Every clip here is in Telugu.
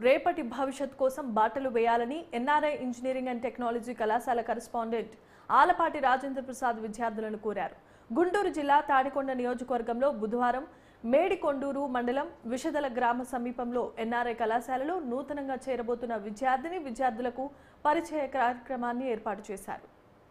రేపటి భవిష్యత్ కోసం బాటలు వేయాలని ఎన్ఆర్ఐ ఇంజనీరింగ్ అండ్ టెక్నాలజీ కళాశాల కరెస్పాండెంట్ ఆలపాటి రాజేంద్ర ప్రసాద్ విద్యార్థులను కోరారు. గుంటూరు జిల్లా తాడికొండ నియోజకవర్గంలో బుధవారం మేడికొండూరు మండలం విషదల గ్రామ సమీపంలో ఎన్ఆర్ఐ కళాశాలలో నూతనంగా చేరబోతున్న విద్యార్థులకు పరిచయ కార్యక్రమాన్ని ఏర్పాటు చేశారు.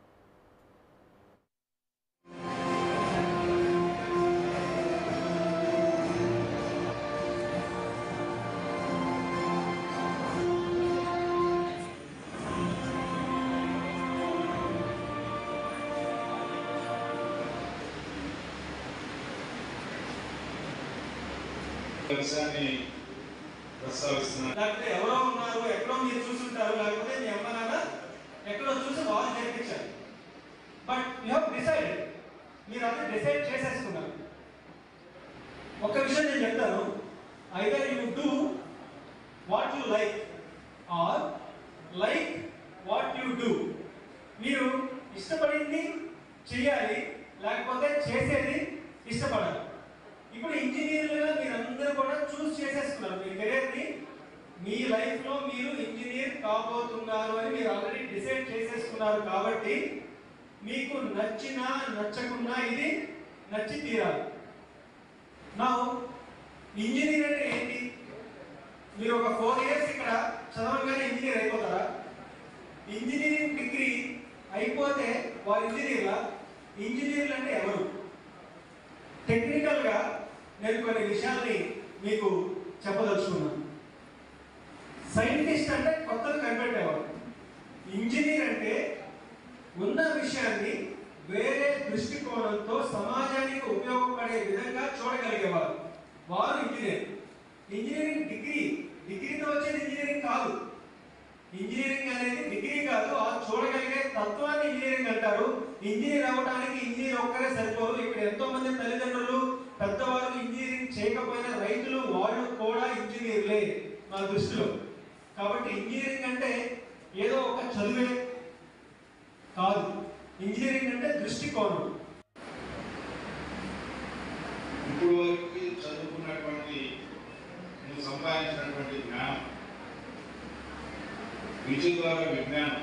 విషయాన్ని ప్రస్తావిస్తున్నారు. లేకపోతే ఎవరో ఉన్నారు, ఎక్కడో మీరు చూసుంటారు, లేకపోతే మీ అమ్మ నాన్న ఎక్కడో చూసి వాళ్ళు నేర్పించారు. బట్ యూ హ్యావ్ డిసైడెడ్, మీరు అదే డిసైడ్ చేసేసుకున్నారు. ఒక విషయం నేను చెప్తాను, either you do what you like or like what you do. మీరు ఇష్టపడింది చేయాలి, లేకపోతే చేసేది ఇష్టపడాలి. ఇప్పుడు ఇంజనీర్లుగా మీరందరూ కూడా చూస్ చేసేసుకున్నారు మీ కెరీర్ని. మీ లైఫ్లో మీరు ఇంజనీర్ కాబోతున్నారు అని మీరు ఆల్రెడీ డిసైడ్ చేసేసుకున్నారు. కాబట్టి మీకు నచ్చినా నచ్చకున్నా ఇది నచ్చి తీరాలి. నా ఇంజనీర్ అంటే ఏంటి? మీరు ఒక 4 years ఇక్కడ చదవగానే ఇంజనీర్ అయిపోతారా? ఇంజనీరింగ్ డిగ్రీ అయిపోతే వారు ఇంజనీర్లా? ఇంజనీర్లు అంటే ఎవరు? టెక్నికల్గా నేను కొన్ని విషయాల్ని మీకు చెప్పదలుచుకున్నాను. సైంటిస్ట్ అంటే కొత్తగా కనిపెట్టేవారు. ఇంజనీర్ అంటే ఉన్న విషయాన్ని వేరే దృష్టికోణంతో సమాజానికి ఉపయోగపడే విధంగా చూడగలిగేవారు. వారు ఇంజనీర్. ఇంజనీరింగ్ డిగ్రీతో వచ్చేది ఇంజనీరింగ్ కాదు. ఇంజనీరింగ్ అనేది డిగ్రీ కాదు, ఆ చూడగలిగే తత్వాన్ని ఇంజనీరింగ్ అంటారు. ఇంజనీర్ అవ్వడానికి ఇంజనీర్ ఒక్కరే సరిపోరు. ఇక్కడ ఎంతో మంది తల్లిదండ్రులు, పెద్దవారు ఇంజనీరింగ్ చేయకపోయిన రైతులు, వాళ్ళు కూడా ఇంజనీర్లే నా దృష్టిలో. కాబట్టి ఇంజనీరింగ్ అంటే ఏదో ఒక చదువే కాదు. ఇంజనీరింగ్ అంటే దృష్టికోణం. ఇప్పుడు వరకు చదువుకున్నటువంటి నువ్వు సంపాదించినటువంటి జ్ఞానం, విద్య ద్వారా విజ్ఞానం,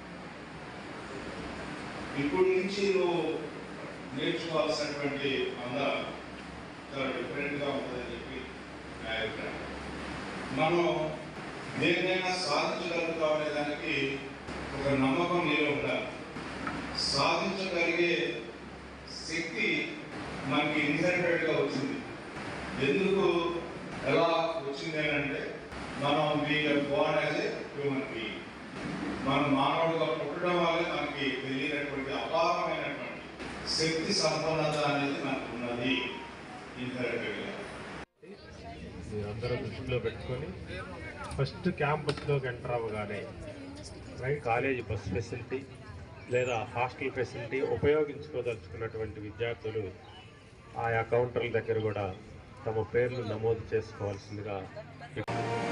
ఇప్పటి నుంచి నువ్వు నేర్చుకోవాల్సినటువంటి అందం చాలా డిఫరెంట్గా ఉంటుందని చెప్పి నా అభిప్రాయం. మనం దేన్నైనా సాధించగలుగుతామనే దానికి ఒక నమ్మకం నీలో ఉండాలి. సాధించగలిగే శక్తి మనకి ఇన్హెరిటెడ్గా వచ్చింది. ఎందుకు ఎలా వచ్చింది అంటే మనం born as a human being, మనం మానవుడిగా పుట్టడం వల్లే మనకి తెలియనటువంటి అపారమైనటువంటి శక్తి సంపన్నత అనేది మనకు ఉన్నది ఇన్హెరిటెడ్గా. మీరందరూ దృష్టిలో పెట్టుకొని ఫస్ట్ క్యాంపస్లోకి ఎంటర్ అవ్వగానే కాలేజీ బస్ ఫెసిలిటీ లేదా హాస్టల్ ఫెసిలిటీ ఉపయోగించుకోదలుచుకున్నటువంటి విద్యార్థులు ఆయా కౌంటర్ల దగ్గర కూడా తమ పేర్లు నమోదు చేసుకోవాల్సిందిగా